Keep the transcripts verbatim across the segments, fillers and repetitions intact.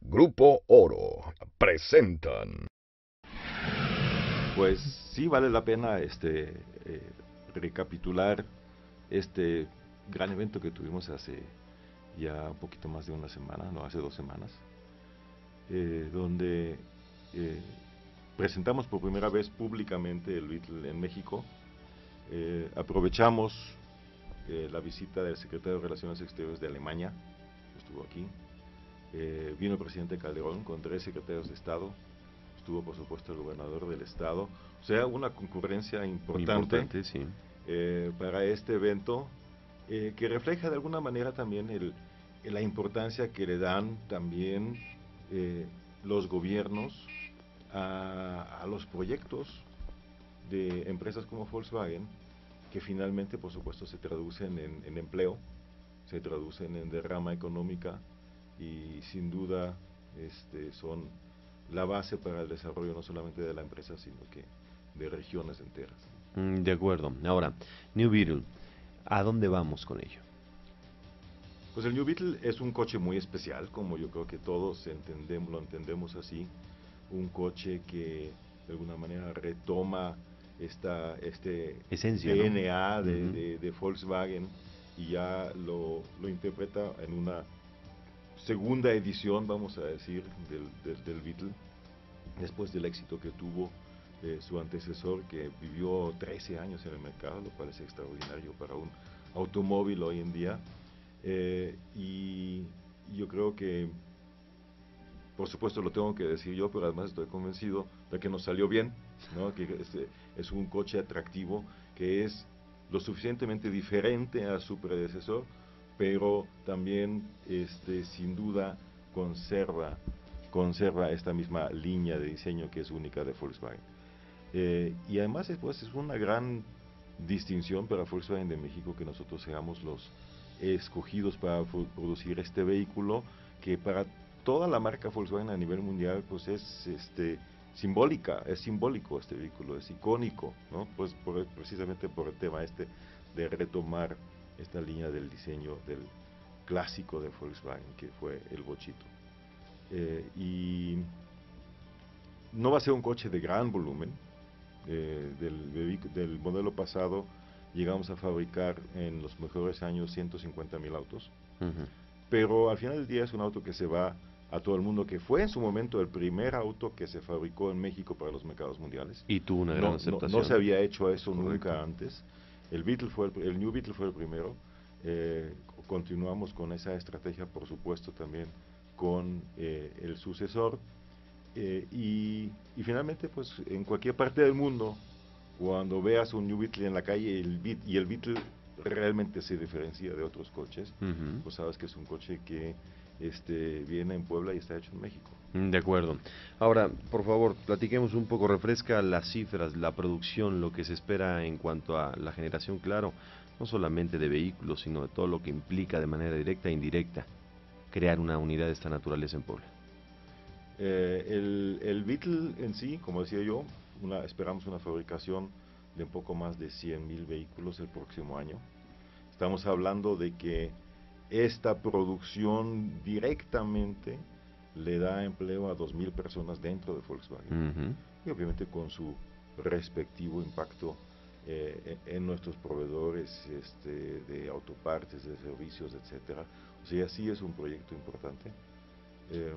Grupo Oro presentan. Pues sí vale la pena este eh, recapitular este gran evento que tuvimos hace ya un poquito más de una semana, no, hace dos semanas, eh, donde eh, presentamos por primera vez públicamente el Beatle en México. Eh, aprovechamos eh, la visita del secretario de Relaciones Exteriores de Alemania, estuvo aquí, eh, vino el presidente Calderón con tres secretarios de Estado, estuvo por supuesto el gobernador del estado, o sea, una concurrencia importante, Importante, sí. eh, para este evento, eh, que refleja de alguna manera también el, la importancia que le dan también eh, los gobiernos a, a los proyectos de empresas como Volkswagen, que finalmente por supuesto se traducen en, en empleo, se traducen en derrama económica y sin duda este, son la base para el desarrollo no solamente de la empresa, sino que de regiones enteras. Mm, De acuerdo. Ahora, New Beetle, ¿a dónde vamos con ello? Pues el New Beetle es un coche muy especial, como yo creo que todos entendemos, lo entendemos así, un coche que de alguna manera retoma esta, este Esencia, ¿no? D N A de, Ujú. de, de Volkswagen y ya lo, lo interpreta en una segunda edición, vamos a decir, del, del, del Beetle, después del éxito que tuvo eh, su antecesor, que vivió trece años en el mercado, lo cual es extraordinario para un automóvil hoy en día. Eh, y yo creo que, por supuesto lo tengo que decir yo, pero además estoy convencido de que nos salió bien, ¿no? Que este es un coche atractivo, que es lo suficientemente diferente a su predecesor, pero también este, sin duda conserva, conserva esta misma línea de diseño que es única de Volkswagen. Eh, y además pues, es una gran distinción para Volkswagen de México que nosotros seamos los escogidos para producir este vehículo, que para toda la marca Volkswagen a nivel mundial pues es este simbólica, es simbólico este vehículo, es icónico, ¿no? Pues por, precisamente por el tema este de retomar esta línea del diseño del clásico de Volkswagen, que fue el bochito. Eh, y no va a ser un coche de gran volumen. Eh, del, del modelo pasado llegamos a fabricar en los mejores años ciento cincuenta mil autos, Ujú. pero al final del día es un auto que se va a todo el mundo, que fue en su momento el primer auto que se fabricó en México para los mercados mundiales. Y tuvo una gran No, no, aceptación. no se había hecho eso Correcto. nunca antes. El Beetle fue el, el New Beetle fue el primero. Eh, continuamos con esa estrategia, por supuesto, también con eh, el sucesor. Eh, y, y finalmente, pues en cualquier parte del mundo, cuando veas un New Beetle en la calle el Beat, y el Beetle realmente se diferencia de otros coches, Ujú. pues sabes que es un coche que este, viene en Puebla y está hecho en México. Mm, De acuerdo. Ahora, por favor, platiquemos un poco, refresca las cifras, la producción, lo que se espera en cuanto a la generación, claro, no solamente de vehículos, sino de todo lo que implica de manera directa e indirecta crear una unidad de esta naturaleza en Puebla. Eh, el, el Beetle en sí, como decía yo, una, esperamos una fabricación de un poco más de cien mil vehículos el próximo año. Estamos hablando de que esta producción directamente le da empleo a dos mil personas dentro de Volkswagen, Ujú. y obviamente con su respectivo impacto eh, en nuestros proveedores este, de autopartes, de servicios, etcétera. O sea, sí es un proyecto importante. Eh,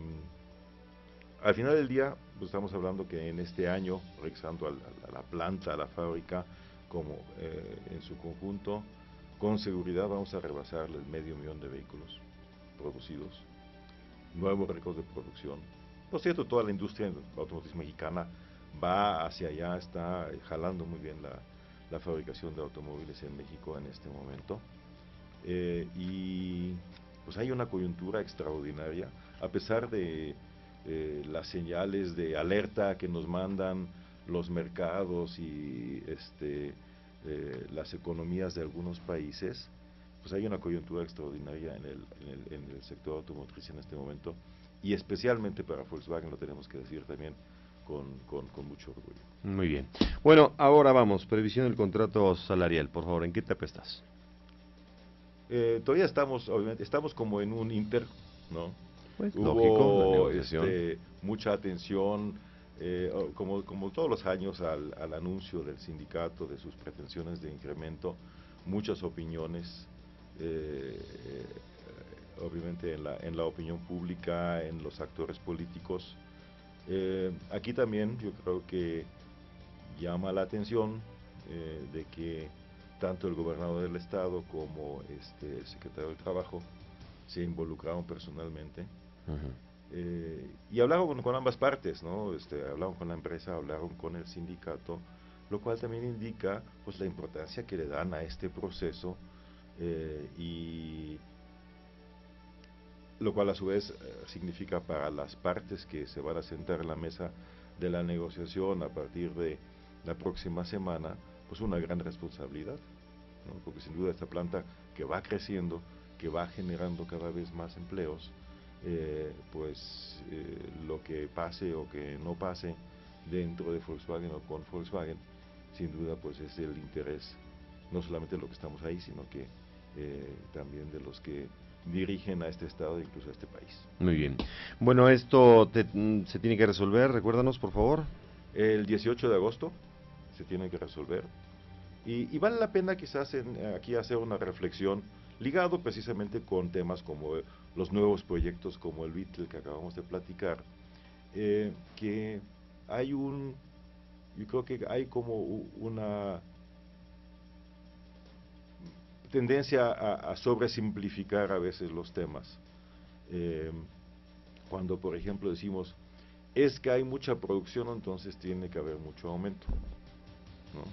al final del día, pues estamos hablando que en este año, regresando a la, a la planta, a la fábrica, como eh, en su conjunto, con seguridad vamos a rebasar el medio millón de vehículos producidos, nuevo récord de producción. Por cierto, toda la industria automotriz mexicana va hacia allá, está jalando muy bien la, la fabricación de automóviles en México en este momento. Eh, y pues hay una coyuntura extraordinaria, a pesar de eh, las señales de alerta que nos mandan los mercados y este, eh, las economías de algunos países. Pues hay una coyuntura extraordinaria en el, en, el, en el sector automotriz en este momento, y especialmente para Volkswagen, lo tenemos que decir también con, con, con mucho orgullo. Muy bien. Bueno, ahora vamos, previsión del contrato salarial, por favor, ¿en qué etapa estás? Eh, todavía estamos, obviamente, estamos como en un inter, ¿no? Pues Hubo lógico, la negociación. este, mucha atención, eh, como, como todos los años, al, al anuncio del sindicato de sus pretensiones de incremento, muchas opiniones, eh, eh, obviamente en la, en la opinión pública, en los actores políticos. Eh, aquí también yo creo que llama la atención eh, de que tanto el gobernador del estado como este, el secretario del Trabajo se involucraron personalmente. Uh-huh. Eh, y hablaron con, con ambas partes, ¿no? Este, hablaron con la empresa, hablaron con el sindicato, lo cual también indica pues la importancia que le dan a este proceso eh, y lo cual a su vez eh, significa para las partes que se van a sentar en la mesa de la negociación a partir de la próxima semana, pues una gran responsabilidad, ¿no? Porque sin duda esta planta que va creciendo, que va generando cada vez más empleos, eh, pues eh, lo que pase o que no pase dentro de Volkswagen o con Volkswagen, sin duda pues es el interés, no solamente de los que estamos ahí, sino que eh, también de los que dirigen a este estado e incluso a este país. Muy bien. Bueno, esto te, se tiene que resolver, recuérdanos por favor. El dieciocho de agosto se tiene que resolver y, y vale la pena quizás en, aquí hacer una reflexión ligado precisamente con temas como eh, los nuevos proyectos como el Beetle que acabamos de platicar, eh, que hay un, yo creo que hay como una tendencia a, a sobresimplificar a veces los temas. Eh, cuando por ejemplo decimos, es que hay mucha producción, entonces tiene que haber mucho aumento, ¿no?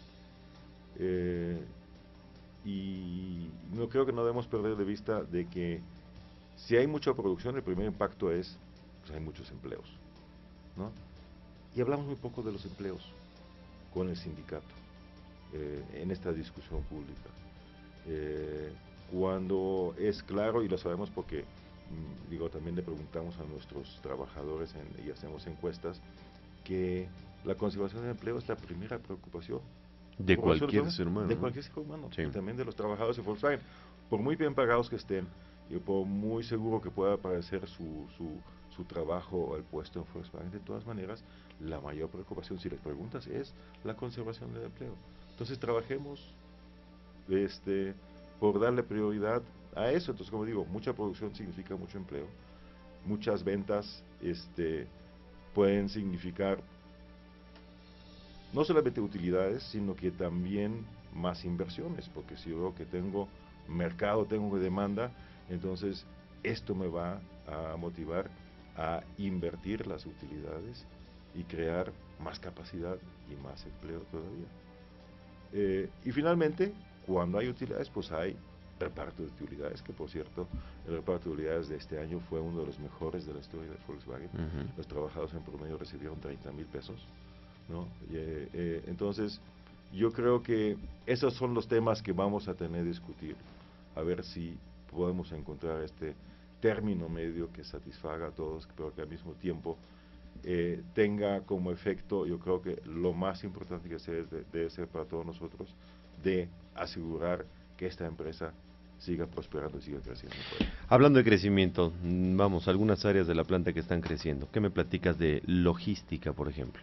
Eh, y no creo que no debemos perder de vista de que si hay mucha producción, el primer impacto es, pues hay muchos empleos, ¿no? Y hablamos muy poco de los empleos con el sindicato eh, en esta discusión pública. Eh, cuando es claro, y lo sabemos porque, mmm, digo, también le preguntamos a nuestros trabajadores en, y hacemos encuestas, que la conservación del empleo es la primera preocupación. De cualquier ser humano. De ¿no? cualquier ser humano, Sí. y también de los trabajadores de Volkswagen. Por muy bien pagados que estén, y por muy seguro que pueda parecer su, su, su trabajo o el puesto en Volkswagen, de todas maneras, la mayor preocupación, si les preguntas, es la conservación del empleo. Entonces trabajemos este, por darle prioridad a eso. Entonces, como digo, mucha producción significa mucho empleo, muchas ventas este, pueden significar no solamente utilidades, sino que también más inversiones, porque si yo veo que tengo mercado, tengo demanda, entonces esto me va a motivar a invertir las utilidades y crear más capacidad y más empleo todavía. Eh, y finalmente, cuando hay utilidades, pues hay reparto de utilidades, que por cierto, el reparto de utilidades de este año fue uno de los mejores de la historia de Volkswagen. Uh-huh. Los trabajadores en promedio recibieron treinta mil pesos, ¿no? Y, eh, eh, entonces, yo creo que esos son los temas que vamos a tener que discutir, a ver si podemos encontrar este término medio que satisfaga a todos, pero que al mismo tiempo eh, tenga como efecto, yo creo que lo más importante que se debe ser para todos nosotros, de asegurar que esta empresa siga prosperando y siga creciendo. Hablando de crecimiento, vamos, algunas áreas de la planta que están creciendo. ¿Qué me platicas de logística, por ejemplo?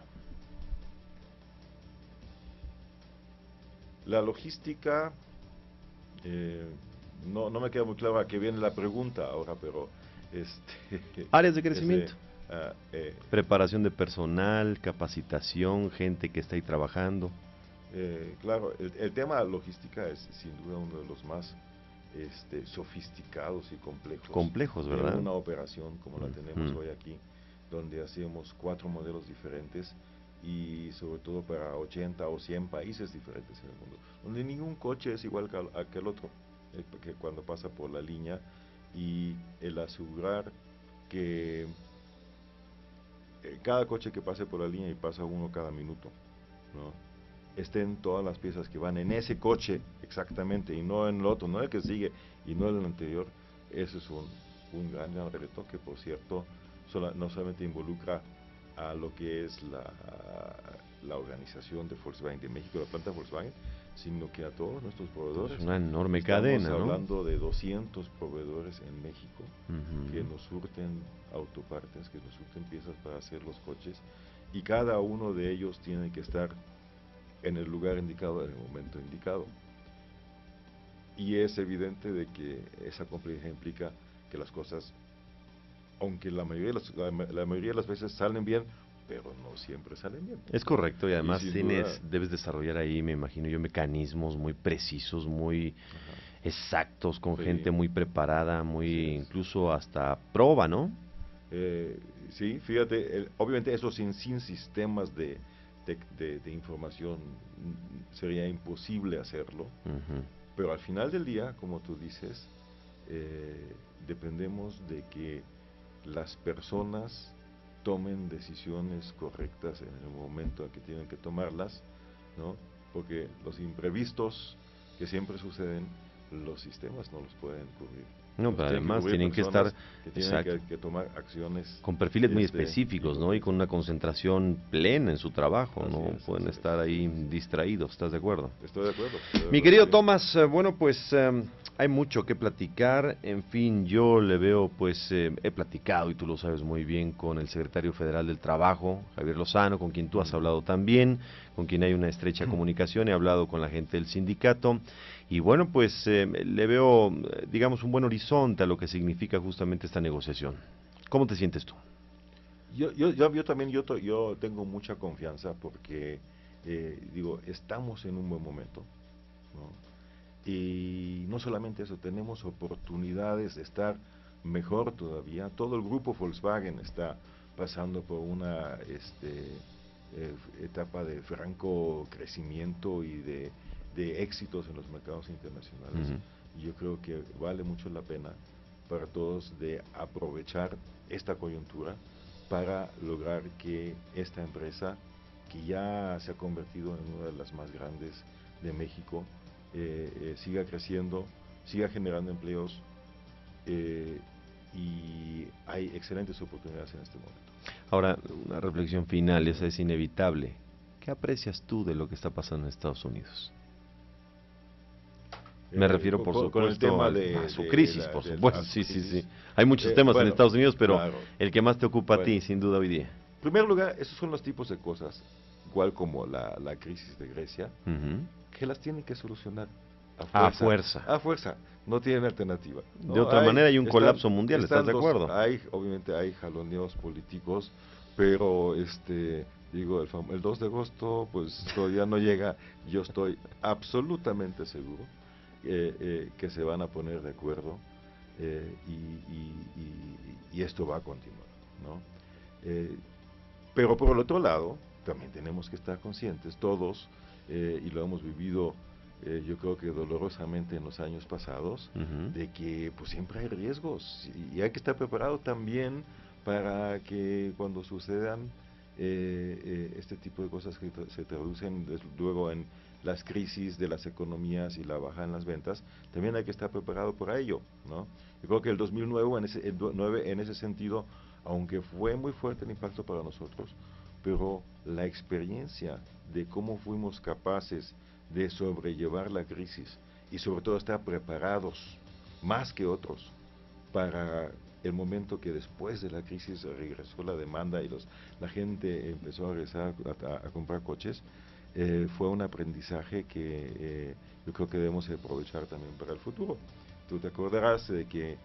La logística, eh, no, no me queda muy claro a qué viene la pregunta ahora, pero... Este, áreas de crecimiento. Ese, uh, eh, Preparación de personal, capacitación, gente que está ahí trabajando. Eh, claro, el, el tema logística es sin duda uno de los más este, sofisticados y complejos. Complejos, ¿verdad? De una operación como la tenemos mm. hoy aquí, donde hacemos cuatro modelos diferentes y sobre todo para ochenta o cien países diferentes en el mundo, donde ningún coche es igual que, a, que el otro, eh, que cuando pasa por la línea, y el asegurar que eh, cada coche que pase por la línea, y pasa uno cada minuto, ¿no?, estén todas las piezas que van en ese coche exactamente y no en el otro, no el que sigue y no el anterior. Ese es un, un gran, gran reto que, por cierto, sola, no solamente involucra a lo que es la, la organización de Volkswagen de México, la planta Volkswagen, sino que a todos nuestros proveedores. Es una enorme Estamos cadena, ¿no? hablando de doscientos proveedores en México Uh-huh. que nos surten autopartes, que nos surten piezas para hacer los coches, y cada uno de ellos tiene que estar en el lugar indicado en el momento indicado. Y es evidente de que esa complejidad implica que las cosas, aunque la mayoría de las, la, la mayoría de las veces salen bien, pero no siempre salen bien. Es correcto, y además y tienes, duda, debes desarrollar ahí, me imagino yo, mecanismos muy precisos, muy ajá, exactos, con sí, gente muy preparada, muy así es. incluso hasta prueba, ¿no? Eh, sí, fíjate, el, obviamente eso sin, sin sistemas de, de, de, de información mm, sería imposible hacerlo, Uh-huh. pero al final del día, como tú dices, eh, dependemos de que las personas tomen decisiones correctas en el momento en que tienen que tomarlas, ¿no? Porque los imprevistos que siempre suceden, los sistemas no los pueden cubrir. No, Los pero tienen que además cubrir tienen que estar, personas que tienen exacto, que, que tomar acciones con perfiles muy este, específicos, ¿no? Y con incorrectas. una concentración plena en su trabajo, Así no es, pueden así estar es, ahí sí, sí. distraídos, ¿estás de acuerdo? Estoy de acuerdo. Estoy de Mi acuerdo, querido sí. Tomás, eh, bueno, pues eh, hay mucho que platicar. En fin, yo le veo, pues eh, he platicado, y tú lo sabes muy bien, con el secretario federal del Trabajo, Javier Lozano, con quien tú has Mm. hablado también, con quien hay una estrecha comunicación. He hablado con la gente del sindicato, y bueno, pues eh, le veo, eh, digamos, un buen horizonte a lo que significa justamente esta negociación. ¿Cómo te sientes tú? Yo, yo, yo, yo también yo, to- yo tengo mucha confianza porque, eh, digo, estamos en un buen momento, ¿no? Y no solamente eso, tenemos oportunidades de estar mejor todavía. Todo el grupo Volkswagen está pasando por una este, eh, etapa de franco crecimiento y de, de éxitos en los mercados internacionales. Ujú. Y yo creo que vale mucho la pena para todos de aprovechar esta coyuntura para lograr que esta empresa, que ya se ha convertido en una de las más grandes de México, eh, eh, siga creciendo, siga generando empleos, eh, y hay excelentes oportunidades en este momento. Ahora, una reflexión final, esa es inevitable. ¿Qué aprecias tú de lo que está pasando en Estados Unidos? Me Eh, refiero, con, por con- con el supuesto, tema al- de, a su de crisis, la, por de supuesto. la Sí, sí, crisis. sí. Hay muchos Eh, temas en bueno, Estados Unidos, pero claro. el que más te ocupa a ti, Bueno. sin duda, hoy día. En primer lugar, esos son los tipos de cosas, igual como la, la crisis de Grecia, Ujú. que las tienen que solucionar A a fuerza. fuerza. A fuerza, no tienen alternativa. De ¿no? otra Hay- manera hay un están- colapso mundial, ¿estás están de los- acuerdo? Hay, obviamente hay jaloneos políticos, pero este, digo, el, fam- el dos de agosto pues todavía no llega. Yo estoy absolutamente seguro eh, eh, que se van a poner de acuerdo, eh, y, y- y- y esto va a continuar, ¿no? Eh, pero por el otro lado, también tenemos que estar conscientes todos, eh, y lo hemos vivido, eh, yo creo que dolorosamente en los años pasados, Ujú. de que pues siempre hay riesgos y hay que estar preparado también para que cuando sucedan eh, eh, este tipo de cosas que tra- se traducen des- luego en las crisis de las economías y la baja en las ventas, también hay que estar preparado para ello, ¿no? Yo creo que el dos mil nueve en ese, el do- nueve en ese sentido, aunque fue muy fuerte el impacto para nosotros, pero la experiencia de cómo fuimos capaces de sobrellevar la crisis y sobre todo estar preparados más que otros para el momento que después de la crisis regresó la demanda y los, la gente empezó a regresar a, a- a comprar coches, eh, fue un aprendizaje que eh, yo creo que debemos aprovechar también para el futuro. Tú te acordarás de que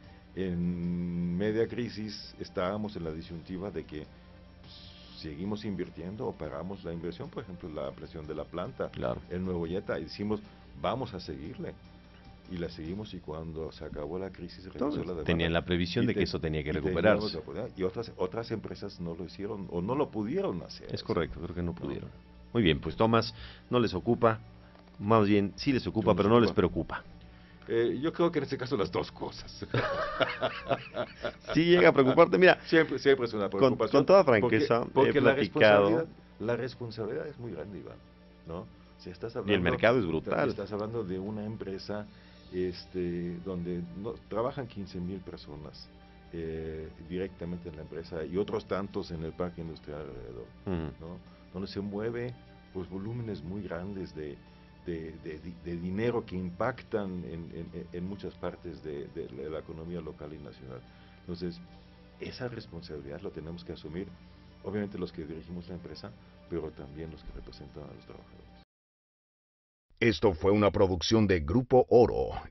en media crisis estábamos en la disyuntiva de que pues, seguimos invirtiendo o pagamos la inversión, por ejemplo, la ampliación de la planta, Claro. el nuevo Jetta, y decimos, vamos a seguirle. Y la seguimos, y cuando se acabó la crisis regresó Entonces, la demanda. tenían la previsión Y de que te- eso tenía que y teníamos recuperarse. la oportunidad, y otras, otras empresas no lo hicieron o no lo pudieron hacer. Es eso. correcto, creo que no No. pudieron. Muy bien, pues Tomás, no les ocupa, más bien sí les ocupa, No les pero no les ocupa. preocupa. Eh, yo creo que en este caso las dos cosas. Sí llega a preocuparte, mira, Siempre, siempre es una con, preocupación. con toda porque- franqueza, porque, he la platicado, responsabilidad, la responsabilidad es muy grande, Iván, ¿no? Si estás hablando, y el mercado es brutal. Estás hablando de una empresa este, donde no, trabajan quince mil personas eh, directamente en la empresa y otros tantos en el parque industrial alrededor, Ujú. ¿no? Donde se mueve pues volúmenes muy grandes de, de, de, de dinero que impactan en, en, en muchas partes de, de, la economía local y nacional. Entonces, esa responsabilidad la tenemos que asumir, obviamente los que dirigimos la empresa, pero también los que representan a los trabajadores. Esto fue una producción de Grupo Oro